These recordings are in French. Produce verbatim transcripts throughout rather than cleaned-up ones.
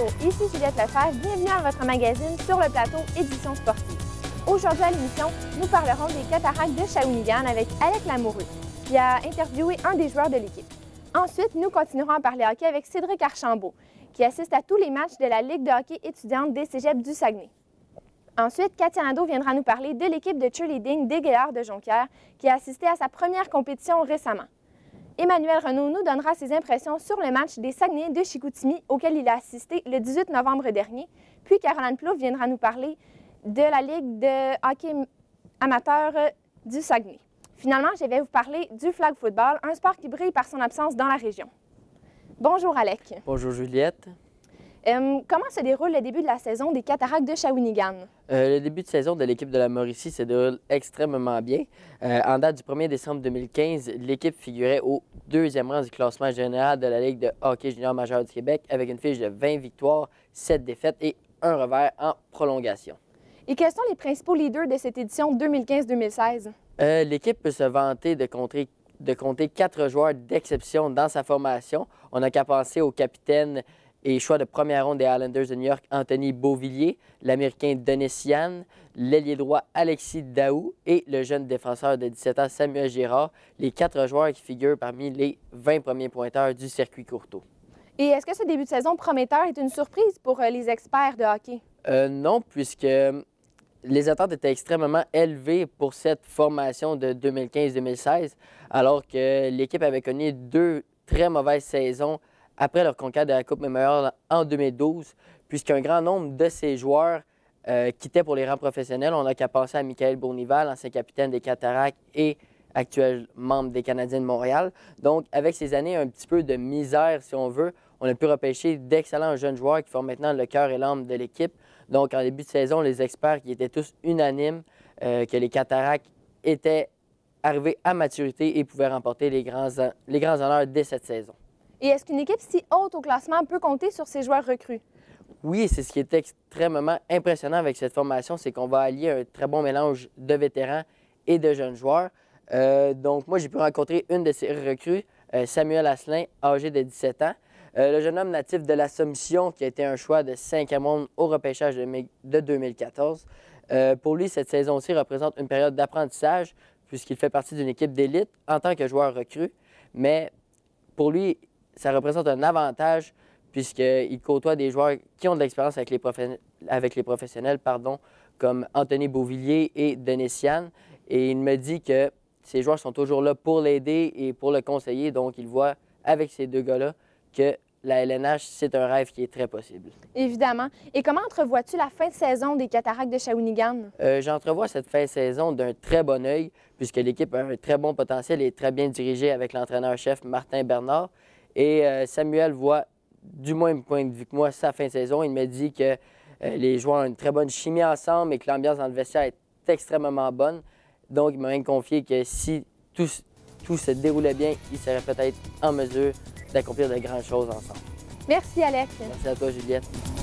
ici Juliette Lefebvre, bienvenue à votre magazine Sur le plateau Édition sportive. Aujourd'hui à l'émission, nous parlerons des Cataractes de Shawinigan avec Alec Lamoureux, qui a interviewé un des joueurs de l'équipe. Ensuite, nous continuerons à parler hockey avec Cédric Archambault, qui assiste à tous les matchs de la Ligue de hockey étudiante des cégeps du Saguenay. Ensuite, Katia Nadeau viendra nous parler de l'équipe de cheerleading des Gaillards de Jonquière, qui a assisté à sa première compétition récemment. Emmanuel Renaud nous donnera ses impressions sur le match des Saguenayens de Chicoutimi auquel il a assisté le dix-huit novembre dernier. Puis Caroline Plouffe viendra nous parler de la Ligue de hockey amateur du Saguenay. Finalement, je vais vous parler du flag football, un sport qui brille par son absence dans la région. Bonjour Alec. Bonjour Juliette. Euh, comment se déroule le début de la saison des Cataractes de Shawinigan? Euh, le début de saison de l'équipe de la Mauricie se déroule extrêmement bien. Euh, en date du premier décembre deux mille quinze, l'équipe figurait au deuxième rang du classement général de la Ligue de hockey junior majeur du Québec avec une fiche de vingt victoires, sept défaites et un revers en prolongation. Et quels sont les principaux leaders de cette édition deux mille quinze deux mille seize? Euh, l'équipe peut se vanter de compter, de compter quatre joueurs d'exception dans sa formation. On n'a qu'à penser au capitaine et choix de première ronde des Islanders de New York, Anthony Beauvillier, l'Américain Denis Yan, l'ailier droit Alexis Daou et le jeune défenseur de dix-sept ans Samuel Girard, les quatre joueurs qui figurent parmi les vingt premiers pointeurs du circuit Courteau. Et est-ce que ce début de saison prometteur est une surprise pour euh, les experts de hockey? Euh, non, puisque les attentes étaient extrêmement élevées pour cette formation de deux mille quinze deux mille seize, alors que l'équipe avait connu deux très mauvaises saisons après leur conquête de la Coupe Memorial en deux mille douze, puisqu'un grand nombre de ces joueurs euh, quittaient pour les rangs professionnels. On n'a qu'à penser à Michael Bournival, ancien capitaine des Cataractes et actuel membre des Canadiens de Montréal. Donc, avec ces années un petit peu de misère, si on veut, on a pu repêcher d'excellents jeunes joueurs qui font maintenant le cœur et l'âme de l'équipe. Donc, en début de saison, les experts qui étaient tous unanimes euh, que les Cataractes étaient arrivés à maturité et pouvaient remporter les grands, les grands honneurs dès cette saison. Et est-ce qu'une équipe si haute au classement peut compter sur ses joueurs recrues? Oui, c'est ce qui est extrêmement impressionnant avec cette formation, c'est qu'on va allier un très bon mélange de vétérans et de jeunes joueurs. Euh, donc, moi, j'ai pu rencontrer une de ces recrues, euh, Samuel Asselin, âgé de dix-sept ans. Euh, le jeune homme natif de l'Assomption, qui a été un choix de cinquième ronde au repêchage de deux mille quatorze. Euh, pour lui, cette saison-ci représente une période d'apprentissage, puisqu'il fait partie d'une équipe d'élite en tant que joueur recru. Mais pour lui, ça représente un avantage puisqu'il côtoie des joueurs qui ont de l'expérience avec les, profe... avec les professionnels, pardon, comme Anthony Beauvillier et Denis Yan. Et il me dit que ces joueurs sont toujours là pour l'aider et pour le conseiller. Donc, il voit avec ces deux gars-là que la L N H, c'est un rêve qui est très possible. Évidemment. Et comment entrevois-tu la fin de saison des Cataractes de Shawinigan? Euh, J'entrevois cette fin de saison d'un très bon œil puisque l'équipe a un très bon potentiel et est très bien dirigée avec l'entraîneur-chef Martin Bernard. Et euh, Samuel voit, du moins point de vue que moi, sa fin de saison. Il me dit que euh, les joueurs ont une très bonne chimie ensemble et que l'ambiance dans le vestiaire est extrêmement bonne. Donc, il m'a même confié que si tout, tout se déroulait bien, il serait peut-être en mesure d'accomplir de grandes choses ensemble. Merci, Alec. Merci à toi, Juliette.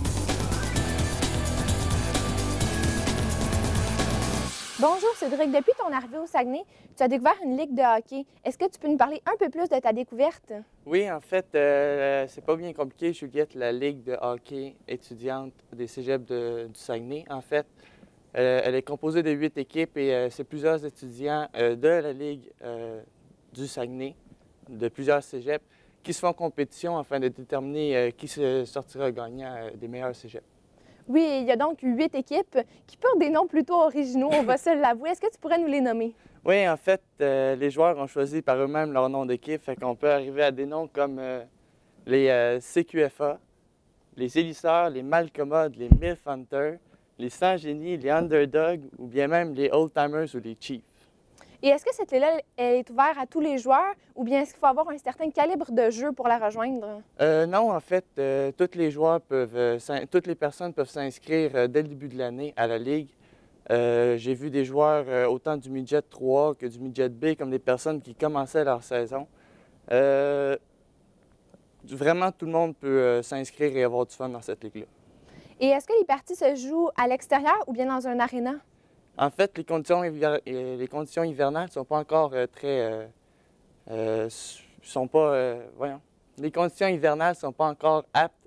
Bonjour, Cédric. Depuis ton arrivée au Saguenay, tu as découvert une ligue de hockey. Est-ce que tu peux nous parler un peu plus de ta découverte? Oui, en fait, euh, c'est pas bien compliqué, Juliette, la ligue de hockey étudiante des cégeps de, du Saguenay. En fait, euh, elle est composée de huit équipes et euh, c'est plusieurs étudiants euh, de la ligue euh, du Saguenay, de plusieurs cégeps, qui se font compétition afin de déterminer euh, qui se sortira gagnant euh, des meilleurs cégeps. Oui, il y a donc huit équipes qui portent des noms plutôt originaux, on va se l'avouer. Est-ce que tu pourrais nous les nommer? Oui, en fait, euh, les joueurs ont choisi par eux-mêmes leur nom d'équipe, fait qu'on peut arriver à des noms comme euh, les euh, C Q F A, les Élisseurs, les Malcommodes, les Milf Hunters, les Sans-Génie, les Underdogs ou bien même les Old-Timers ou les Chiefs. Et est-ce que cette ligue-là est ouverte à tous les joueurs ou bien est-ce qu'il faut avoir un certain calibre de jeu pour la rejoindre? Euh, non, en fait, euh, tous les joueurs peuvent, euh, toutes les personnes peuvent s'inscrire euh, dès le début de l'année à la Ligue. Euh, j'ai vu des joueurs euh, autant du midget trois que du midget B comme des personnes qui commençaient leur saison. Euh, vraiment, tout le monde peut euh, s'inscrire et avoir du fun dans cette ligue-là. Et est-ce que les parties se jouent à l'extérieur ou bien dans un aréna? En fait, les conditions, hiver... les conditions hivernales ne sont pas encore euh, très... Euh, euh, sont pas... Euh, voyons. Les conditions hivernales ne sont pas encore aptes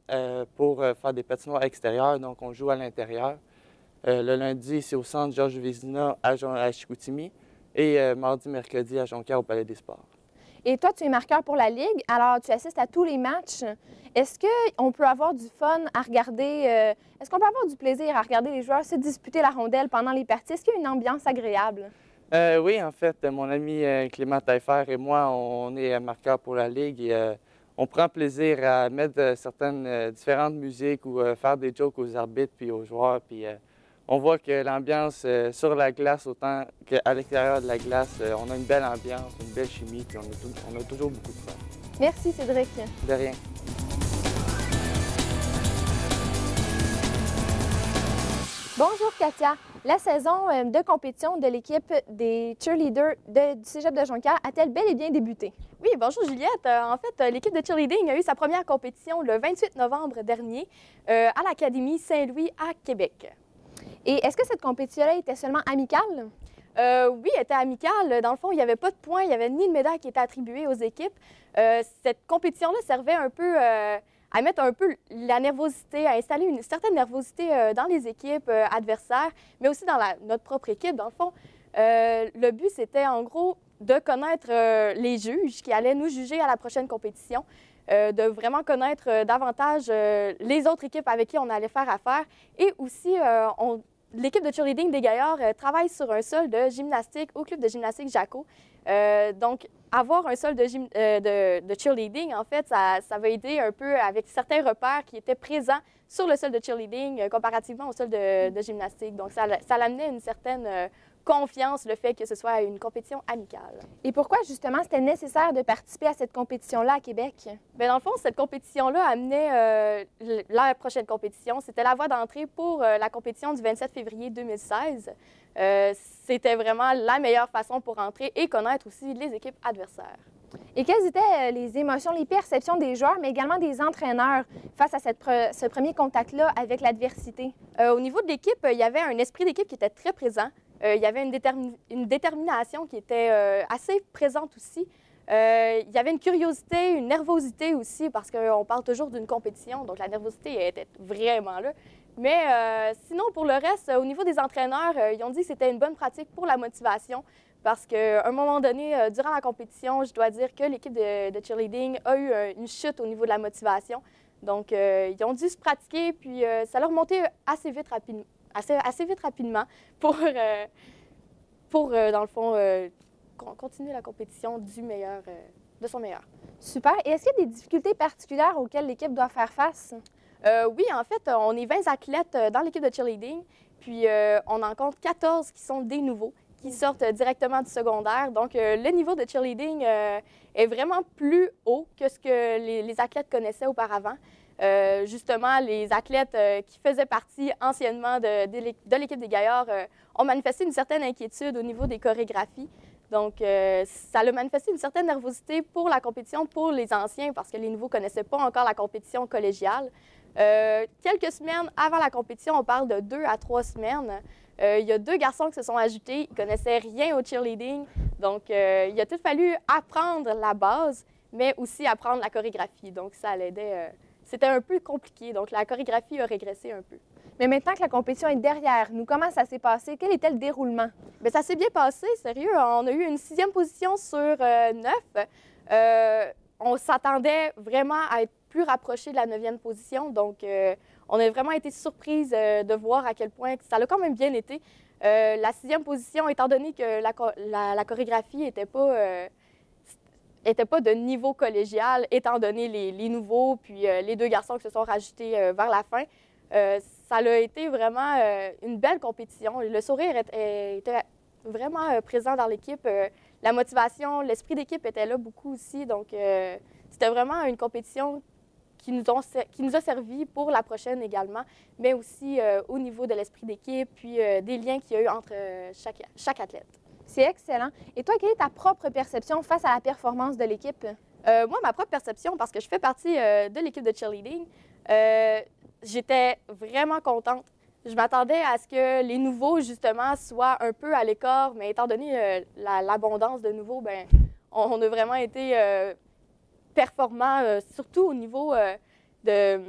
euh, pour euh, faire des patinoires extérieures, donc on joue à l'intérieur. Euh, le lundi, c'est au centre Georges Vézina à, Jon- à Chicoutimi et euh, mardi, mercredi à Jonquière au Palais des Sports. Et toi, tu es marqueur pour la Ligue, alors tu assistes à tous les matchs. Est-ce qu'on peut avoir du fun à regarder, euh, est-ce qu'on peut avoir du plaisir à regarder les joueurs se disputer la rondelle pendant les parties? Est-ce qu'il y a une ambiance agréable? Euh, oui, en fait, mon ami euh, Clément Taillefer et moi, on est marqueurs pour la Ligue et euh, on prend plaisir à mettre euh, certaines euh, différentes musiques ou euh, faire des jokes aux arbitres puis aux joueurs. Puis euh, on voit que l'ambiance euh, sur la glace autant qu'à l'extérieur de la glace, euh, on a une belle ambiance, une belle chimie, puis on a, tout- on a toujours beaucoup de fun. Merci, Cédric. De rien. Bonjour, Katia. La saison euh, de compétition de l'équipe des cheerleaders de- du Cégep de Jonquière a-t-elle bel et bien débuté? Oui, bonjour Juliette. Euh, en fait, euh, l'équipe de cheerleading a eu sa première compétition le vingt-huit novembre dernier euh, à l'Académie Saint-Louis à Québec. Et est-ce que cette compétition-là était seulement amicale? Euh, oui, elle était amicale. Dans le fond, il n'y avait pas de points, il n'y avait ni de médaille qui était attribuée aux équipes. Euh, cette compétition-là servait un peu euh, à mettre un peu la nervosité, à installer une certaine nervosité euh, dans les équipes euh, adversaires, mais aussi dans la- notre propre équipe. Dans le fond, Euh, le but, c'était en gros de connaître euh, les juges qui allaient nous juger à la prochaine compétition, euh, de vraiment connaître euh, davantage euh, les autres équipes avec qui on allait faire affaire. Et aussi, euh, on- l'équipe de cheerleading des Gaillards euh, travaille sur un sol de gymnastique au club de gymnastique Jaco. Euh, donc, avoir un sol de, gym- euh, de, de cheerleading, en fait, ça, ça va aider un peu avec certains repères qui étaient présents sur le sol de cheerleading euh, comparativement au sol de, de gymnastique. Donc, ça, ça l'amenait une certaine euh, confiance, le fait que ce soit une compétition amicale. Et pourquoi, justement, c'était nécessaire de participer à cette compétition-là à Québec? Bien, dans le fond, cette compétition-là amenait euh, l- la prochaine compétition. C'était la voie d'entrée pour euh, la compétition du vingt-sept février deux mille seize. Euh, C'était vraiment la meilleure façon pour entrer et connaître aussi les équipes adversaires. Et quelles étaient euh, les émotions, les perceptions des joueurs, mais également des entraîneurs face à cette pre- ce premier contact-là avec l'adversité? Euh, au niveau de l'équipe, euh, il y avait un esprit d'équipe qui était très présent. Euh, il y avait une, détermi- une détermination qui était euh, assez présente aussi. Euh, il y avait une curiosité, une nervosité aussi, parce qu'on parle toujours d'une compétition, donc la nervosité était vraiment là. Mais euh, sinon, pour le reste, au niveau des entraîneurs, euh, ils ont dit que c'était une bonne pratique pour la motivation, parce qu'à un moment donné, euh, durant la compétition, je dois dire que l'équipe de, de cheerleading a eu euh, une chute au niveau de la motivation. Donc, euh, ils ont dû se pratiquer, puis euh, ça leur montait assez vite, rapide, assez, assez vite rapidement pour, euh, pour euh, dans le fond, euh, con- continuer la compétition du meilleur, euh, de son meilleur. Super. Et est-ce qu'il y a des difficultés particulières auxquelles l'équipe doit faire face? Euh, oui, en fait, on est vingt athlètes euh, dans l'équipe de cheerleading, puis euh, on en compte quatorze qui sont des nouveaux, qui sortent euh, directement du secondaire. Donc, euh, le niveau de cheerleading euh, est vraiment plus haut que ce que les, les athlètes connaissaient auparavant. Euh, justement, les athlètes euh, qui faisaient partie anciennement de, de l'é- de l'équipe des Gaillards euh, ont manifesté une certaine inquiétude au niveau des chorégraphies. Donc, euh, ça a manifesté une certaine nervosité pour la compétition pour les anciens parce que les nouveaux ne connaissaient pas encore la compétition collégiale. Euh, quelques semaines avant la compétition, on parle de deux à trois semaines, euh, il y a deux garçons qui se sont ajoutés. Ils ne connaissaient rien au cheerleading. Donc, euh, il a tout fallu apprendre la base, mais aussi apprendre la chorégraphie. Donc, ça l'aidait. Euh, c'était un peu compliqué. Donc, la chorégraphie a régressé un peu. Mais maintenant que la compétition est derrière nous, comment ça s'est passé? Quel était le déroulement? Bien, ça s'est bien passé, sérieux. On a eu une sixième position sur euh, neuf. Euh, on s'attendait vraiment à être plus rapproché de la neuvième position. Donc, euh, on a vraiment été surprise euh, de voir à quel point ça a quand même bien été. Euh, la sixième position, étant donné que la, cho- la- la chorégraphie n'était pas, euh, était pas de niveau collégial, étant donné les, les nouveaux, puis euh, les deux garçons qui se sont rajoutés euh, vers la fin, euh, ça a été vraiment euh, une belle compétition. Le sourire est- était vraiment euh, présent dans l'équipe. Euh, la motivation, l'esprit d'équipe était là beaucoup aussi. Donc, euh, c'était vraiment une compétition qui nous, ont, ser- qui nous a servi pour la prochaine également, mais aussi euh, au niveau de l'esprit d'équipe, puis euh, des liens qu'il y a eu entre euh, chaque, chaque athlète. C'est excellent. Et toi, quelle est ta propre perception face à la performance de l'équipe? Euh, moi, ma propre perception, parce que je fais partie euh, de l'équipe de cheerleading, euh, j'étais vraiment contente. Je m'attendais à ce que les nouveaux, justement, soient un peu à l'écart, mais étant donné euh, la- l'abondance de nouveaux, ben, on, on a vraiment été euh, performants, euh, surtout au niveau euh, de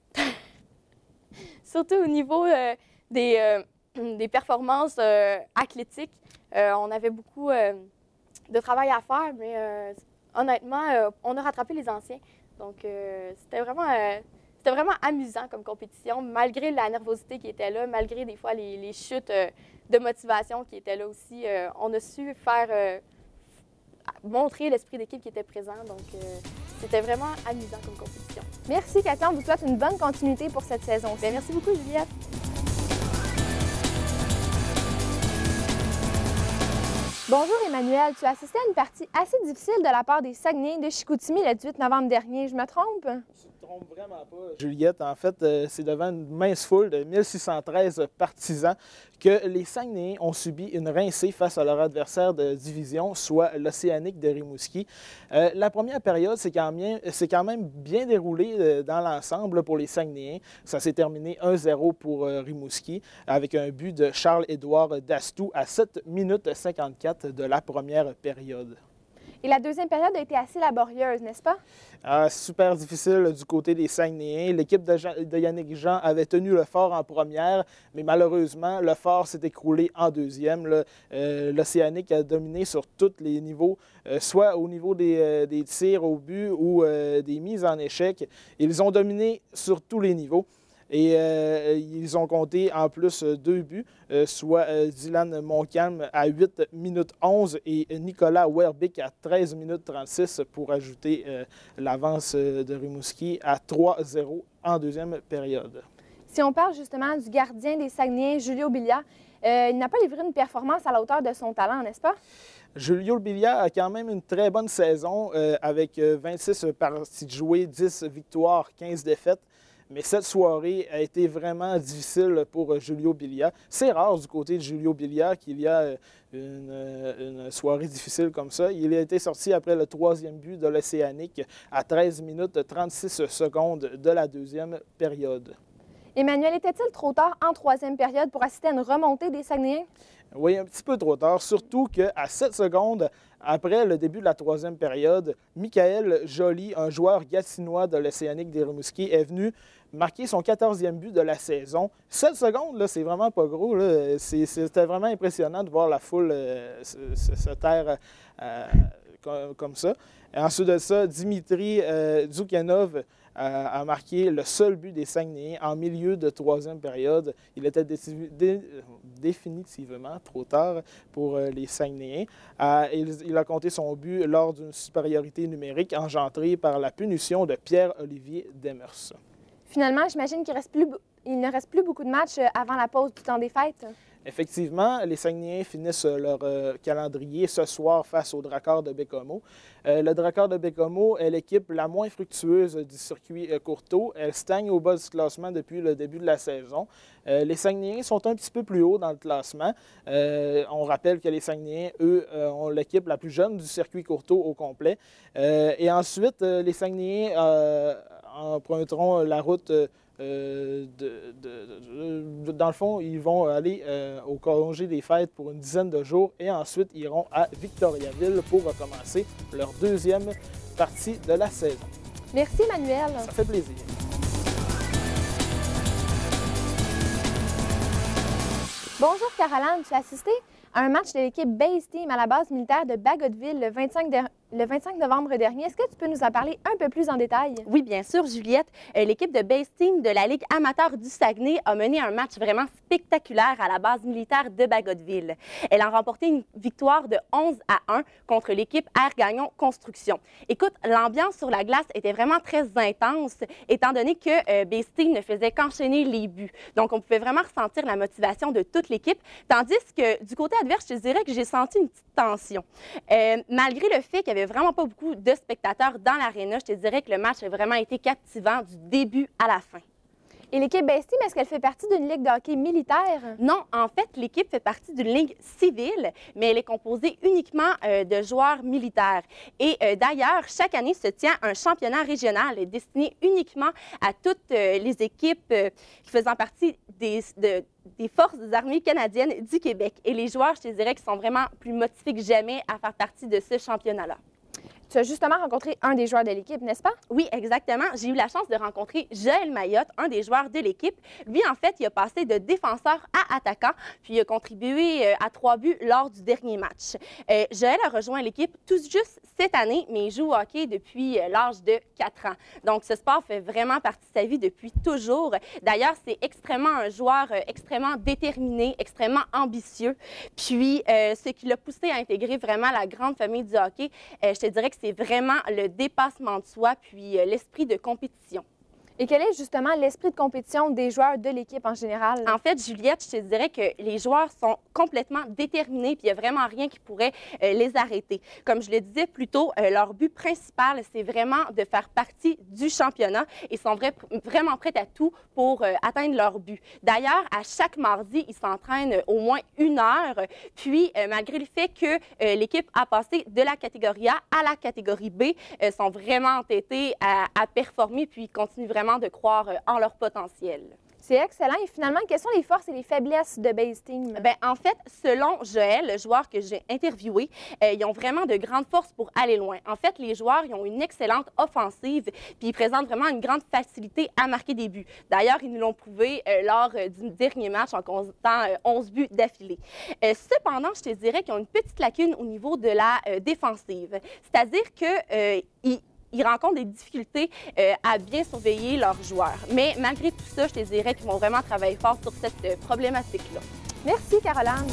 surtout au niveau euh, des, euh, des performances euh, athlétiques. Euh, on avait beaucoup euh, de travail à faire, mais euh, honnêtement, euh, on a rattrapé les anciens. Donc, euh, c'était vraiment, euh, c'était vraiment amusant comme compétition, malgré la nervosité qui était là, malgré des fois les, les chutes euh, de motivation qui étaient là aussi. Euh, on a su faire euh, montrer l'esprit d'équipe qui était présent. Donc, euh, c'était vraiment amusant comme compétition. Merci, Katia. On vous souhaite une bonne continuité pour cette saison. Bien, merci beaucoup, Juliette. Bonjour, Emmanuel. Tu as assisté à une partie assez difficile de la part des Saguenayens de Chicoutimi le dix-huit novembre dernier. Je me trompe? Je ne trompe vraiment pas, Juliette. En fait, euh, c'est devant une mince foule de mille six cent treize partisans que les Saguenayens ont subi une rincée face à leur adversaire de division, soit l'Océanique de Rimouski. Euh, la première période, c'est quand, quand même bien déroulé euh, dans l'ensemble pour les Saguenayens. Ça s'est terminé un zéro pour euh, Rimouski avec un but de Charles-Édouard Dastou à sept minutes cinquante-quatre de la première période. Et la deuxième période a été assez laborieuse, n'est-ce pas? Ah, super difficile du côté des Saguenayens. L'équipe de, Jean, de Yannick Jean avait tenu le fort en première, mais malheureusement, le fort s'est écroulé en deuxième. Euh, L'Océanique a dominé sur tous les niveaux, euh, soit au niveau des, euh, des tirs au but ou euh, des mises en échec. Ils ont dominé sur tous les niveaux. Et euh, ils ont compté en plus deux buts, euh, soit euh, Dylan Montcalm à huit minutes onze et Nicolas Werbick à treize minutes trente-six pour ajouter euh, l'avance de Rimouski à trois zéro en deuxième période. Si on parle justement du gardien des Saguenayens, Julio Bilia, euh, il n'a pas livré une performance à la hauteur de son talent, n'est-ce pas? Julio Bilia a quand même une très bonne saison euh, avec vingt-six parties jouées, dix victoires, quinze défaites. Mais cette soirée a été vraiment difficile pour Julio Bilia. C'est rare du côté de Julio Bilia qu'il y a une, une soirée difficile comme ça. Il a été sorti après le troisième but de l'Océanique à treize minutes trente-six secondes de la deuxième période. Emmanuel, était-il trop tard en troisième période pour assister à une remontée des Saguenayens? Oui, un petit peu trop tard, surtout qu'à sept secondes après le début de la troisième période, Michael Joly, un joueur gatineau de l'Océanique des Rimouski, est venu marquer son quatorzième but de la saison. sept secondes, c'est vraiment pas gros. C'était vraiment impressionnant de voir la foule euh, se, se taire euh, comme, comme ça. Et ensuite de ça, Dimitri euh, Djoukhanov a marqué le seul but des Saguenayens en milieu de troisième période. Il était dé dé définitivement trop tard pour euh, les Saguenayens. Euh, il, il a compté son but lors d'une supériorité numérique engendrée par la punition de Pierre-Olivier Demers. Finalement, j'imagine qu'il reste plus, il ne reste plus beaucoup de matchs avant la pause du temps des fêtes. Effectivement, les Saguenayens finissent leur euh, calendrier ce soir face au Dracard de Bécomo. Euh, le Dracard de Bécomo est l'équipe la moins fructueuse du circuit euh, Courteau. Elle stagne au bas du classement depuis le début de la saison. Euh, les Saguenayens sont un petit peu plus hauts dans le classement. Euh, on rappelle que les Saguenayens, eux, euh, ont l'équipe la plus jeune du circuit Courteau au complet. Euh, et ensuite, euh, les Saguenayens euh, emprunteront la route euh, Euh, de, de, de, dans le fond, ils vont aller euh, au congé des fêtes pour une dizaine de jours et ensuite iront à Victoriaville pour recommencer leur deuxième partie de la saison. Merci, Emmanuel. Ça fait plaisir. Bonjour, Caroline. Tu as assisté à un match de l'équipe Base Team à la base militaire de Bagotville le vingt-cinq, de... le vingt-cinq novembre dernier. Est-ce que tu peux nous en parler un peu plus en détail? Oui, bien sûr, Juliette. Euh, l'équipe de Base Team de la Ligue amateur du Saguenay a mené un match vraiment spectaculaire à la base militaire de Bagotville. Elle a remporté une victoire de onze à un contre l'équipe Air Gagnon Construction. Écoute, l'ambiance sur la glace était vraiment très intense, étant donné que euh, Base Team ne faisait qu'enchaîner les buts. Donc, on pouvait vraiment ressentir la motivation de toute l'équipe, tandis que du côté adverse, je te dirais que j'ai senti une petite tension. Euh, malgré le fait qu'il n'y avait vraiment pas beaucoup de spectateurs dans l'aréna, je te dirais que le match a vraiment été captivant du début à la fin. Et l'équipe Base Team, est-ce qu'elle fait partie d'une ligue de hockey militaire? Non, en fait, l'équipe fait partie d'une ligue civile, mais elle est composée uniquement euh, de joueurs militaires. Et euh, d'ailleurs, chaque année se tient un championnat régional destiné uniquement à toutes euh, les équipes euh, qui faisant partie des, de, des forces des armées canadiennes du Québec. Et les joueurs, je te dirais, qui sont vraiment plus motivés que jamais à faire partie de ce championnat-là. tu as justement rencontré un des joueurs de l'équipe, n'est-ce pas? Oui, exactement. J'ai eu la chance de rencontrer Joël Mayotte, un des joueurs de l'équipe. Lui, en fait, il a passé de défenseur à attaquant, puis il a contribué à trois buts lors du dernier match. Euh, Joël a rejoint l'équipe tout juste cette année, mais il joue au hockey depuis l'âge de quatre ans. Donc, ce sport fait vraiment partie de sa vie depuis toujours. D'ailleurs, c'est extrêmement un joueur euh, extrêmement déterminé, extrêmement ambitieux. Puis, euh, ce qui l'a poussé à intégrer vraiment la grande famille du hockey, euh, je te dirais que c'est vraiment le dépassement de soi, puis euh, l'esprit de compétition. Et quel est justement l'esprit de compétition des joueurs de l'équipe en général? En fait, Juliette, je te dirais que les joueurs sont complètement déterminés, puis il n'y a vraiment rien qui pourrait euh, les arrêter. Comme je le disais plus tôt, euh, leur but principal, c'est vraiment de faire partie du championnat. Ils sont vra vraiment prêts à tout pour euh, atteindre leur but. D'ailleurs, à chaque mardi, ils s'entraînent au moins une heure. Puis, euh, malgré le fait que euh, l'équipe a passé de la catégorie A à la catégorie B, euh, sont vraiment entêtés à, à performer, puis ils continuent vraiment de croire en leur potentiel. C'est excellent. Et finalement, quelles sont les forces et les faiblesses de Base Team? Bien, en fait, selon Joël, le joueur que j'ai interviewé, euh, ils ont vraiment de grandes forces pour aller loin. En fait, les joueurs, ils ont une excellente offensive, puis ils présentent vraiment une grande facilité à marquer des buts. D'ailleurs, ils nous l'ont prouvé euh, lors euh, du dernier match en comptant euh, onze buts d'affilée. Euh, cependant, je te dirais qu'ils ont une petite lacune au niveau de la euh, défensive. C'est-à-dire qu'ils euh, Ils rencontrent des difficultés euh, à bien surveiller leurs joueurs. Mais malgré tout ça, je te dirais qu'ils vont vraiment travailler fort sur cette euh, problématique-là. Merci, Caroline.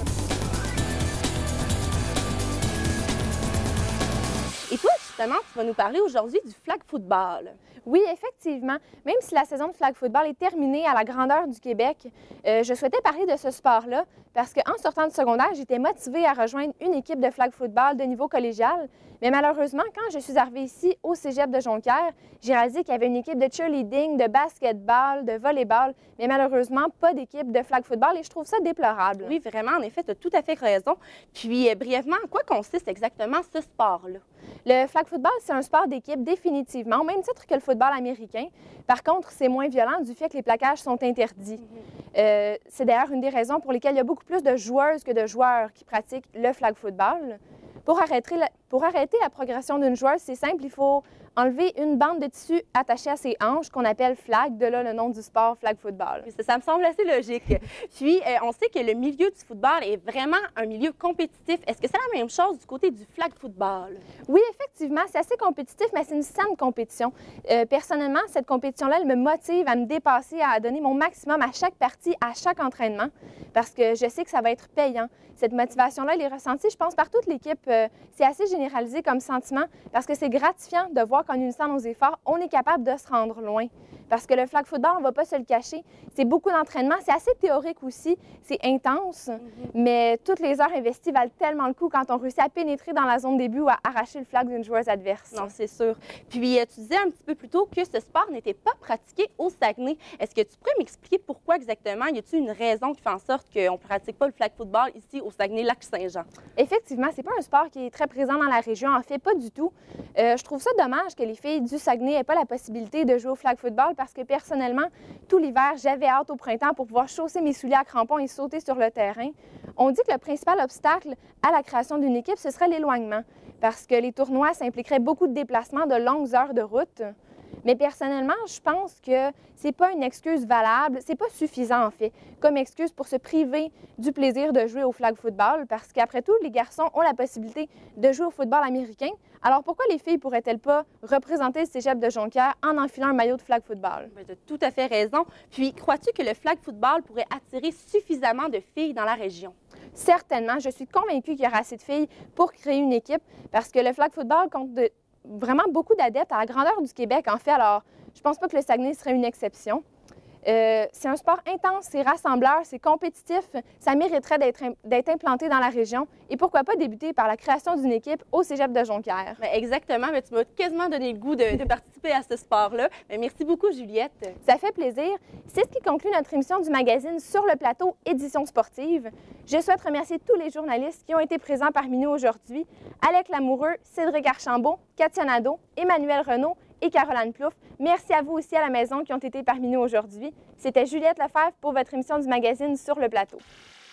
Et toi, justement, tu vas nous parler aujourd'hui du flag football. Oui, effectivement. Même si la saison de flag football est terminée à la grandeur du Québec, euh, je souhaitais parler de ce sport-là parce qu'en sortant du secondaire, j'étais motivée à rejoindre une équipe de flag football de niveau collégial. Mais malheureusement, quand je suis arrivée ici au cégep de Jonquière, j'ai réalisé qu'il y avait une équipe de cheerleading, de basketball, de volleyball, mais malheureusement, pas d'équipe de flag football et je trouve ça déplorable. Oui, vraiment, en effet, tu as tout à fait raison. Puis, euh, brièvement, en quoi consiste exactement ce sport-là? Le flag football, c'est un sport d'équipe définitivement, au même titre que le football américain. Par contre, c'est moins violent du fait que les plaquages sont interdits. Mm-hmm. euh, c'est d'ailleurs une des raisons pour lesquelles il y a beaucoup plus de joueuses que de joueurs qui pratiquent le flag football. Pour arrêter la, pour arrêter la progression d'une joueuse, c'est simple, il faut enlever une bande de tissu attachée à ses hanches qu'on appelle flag, de là le nom du sport flag football. Ça, ça me semble assez logique. Puis, euh, on sait que le milieu du football est vraiment un milieu compétitif. Est-ce que c'est la même chose du côté du flag football? Oui, effectivement, c'est assez compétitif, mais c'est une saine compétition. Euh, personnellement, cette compétition-là, elle me motive à me dépasser, à donner mon maximum à chaque partie, à chaque entraînement, parce que je sais que ça va être payant. Cette motivation-là, elle est ressentie, je pense, par toute l'équipe. Euh, c'est assez généralisé comme sentiment parce que c'est gratifiant de voir qu'en unissant nos efforts, on est capable de se rendre loin. Parce que le flag football, on ne va pas se le cacher, c'est beaucoup d'entraînement, c'est assez théorique aussi, c'est intense, mm-hmm. mais toutes les heures investies valent tellement le coup quand on réussit à pénétrer dans la zone début ou à arracher le flag d'une joueuse adverse. Non, c'est sûr. Puis, tu disais un petit peu plus tôt que ce sport n'était pas pratiqué au Saguenay. Est-ce que tu pourrais m'expliquer pourquoi exactement? Y a-t-il une raison qui fait en sorte qu'on ne pratique pas le flag football ici au Saguenay-Lac-Saint-Jean? Effectivement, c'est pas un sport qui est très présent dans la région, en fait, pas du tout. Euh, je trouve ça dommage que les filles du Saguenay n'aient pas la possibilité de jouer au flag football parce que personnellement, tout l'hiver, j'avais hâte au printemps pour pouvoir chausser mes souliers à crampons et sauter sur le terrain. On dit que le principal obstacle à la création d'une équipe, ce serait l'éloignement, parce que les tournois, ça impliquerait beaucoup de déplacements, de longues heures de route. Mais personnellement, je pense que c'est pas une excuse valable, c'est pas suffisant en fait, comme excuse pour se priver du plaisir de jouer au flag football, parce qu'après tout, les garçons ont la possibilité de jouer au football américain. Alors pourquoi les filles pourraient-elles pas représenter le cégep de Jonquière en enfilant un maillot de flag football? Tu as tout à fait raison. Puis, crois-tu que le flag football pourrait attirer suffisamment de filles dans la région? Certainement. Je suis convaincue qu'il y aura assez de filles pour créer une équipe, parce que le flag football compte de vraiment beaucoup d'adeptes à la grandeur du Québec, en fait. Alors, je pense pas que le Saguenay serait une exception. Euh, c'est un sport intense, c'est rassembleur, c'est compétitif. Ça mériterait d'être implanté dans la région. Et pourquoi pas débuter par la création d'une équipe au cégep de Jonquière? Bien, exactement, mais tu m'as quasiment donné le goût de, de participer à ce sport-là. Bien, merci beaucoup, Juliette. Ça fait plaisir. C'est ce qui conclut notre émission du magazine Sur le plateau, édition sportive. Je souhaite remercier tous les journalistes qui ont été présents parmi nous aujourd'hui. Alec Lamoureux, Cédric Archambault, Katia Nadeau, Emmanuel Renaud et Caroline Plouffe. Merci à vous aussi à la maison qui ont été parmi nous aujourd'hui. C'était Juliette Lefebvre pour votre émission du magazine Sur le plateau.